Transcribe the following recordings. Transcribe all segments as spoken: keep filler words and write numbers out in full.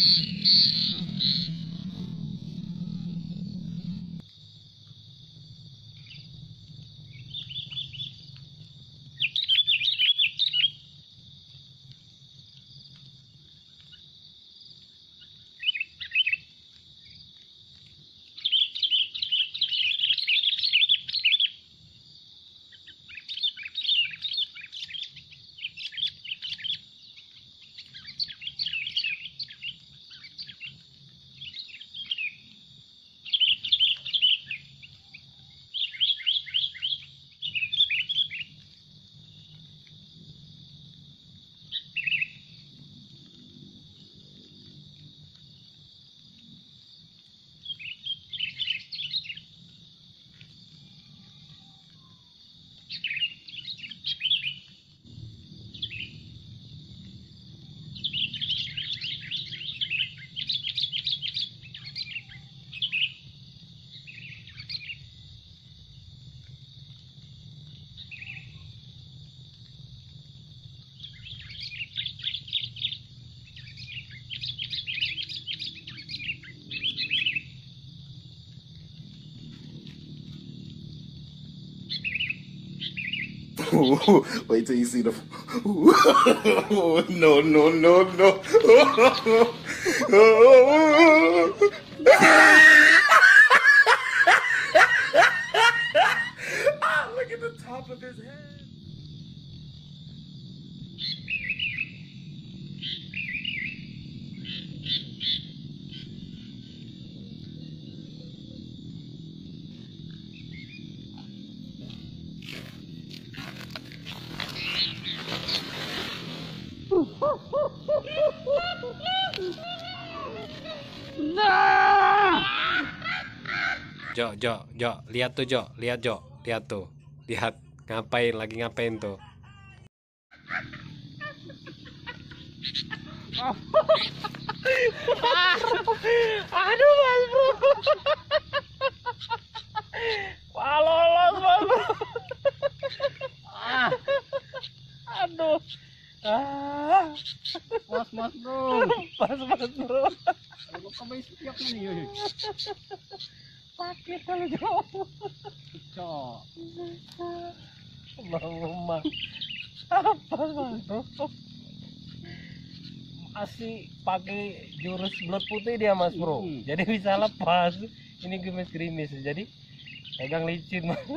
Wait till you see the. No, no, no, no. Ah, look at the top of his head. Jo, Jo, Jo, lihat tuh Jo, lihat Jo, lihat tuh, lihat ngapain lagi ngapain tuh? Aduh Mas Bro, wah lolos Mas Bro. Ah. Aduh, ah. Mas Mas Bro, Mas Mas Bro, aku kembali setiap nih. Sakit kalau jauh. Cok. Mama. Apa Mas Bro? Masih pakai jurus blood putih dia Mas Bro. Hmm. Jadi bisa lepas. Ini gerimis-gerimis. Jadi pegang licin Mas.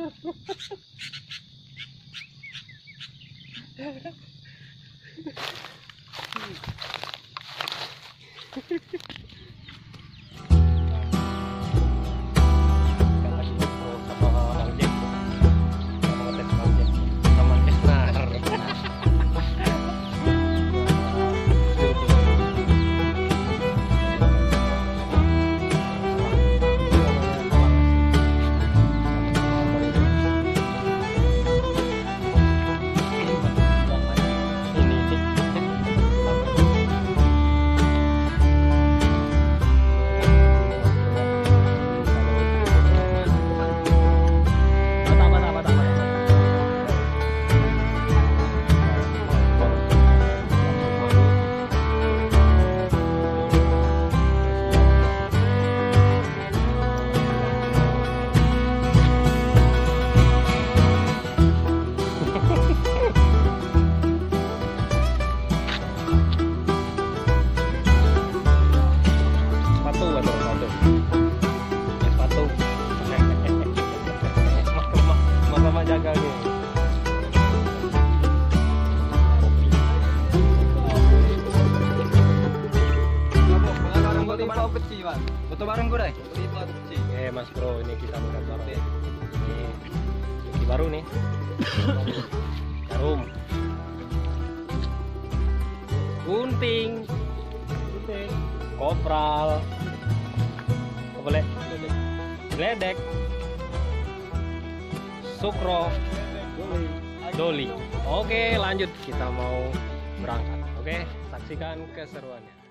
Foto bareng gue deh. Eh Mas Bro, ini kita buat bareng. Ini Suki baru nih. Jarum. Gunting. Gunting. Kopral. Apa boleh? Gledek. Sukro. Doli. Oke, lanjut kita mau berangkat. Oke, saksikan keseruannya.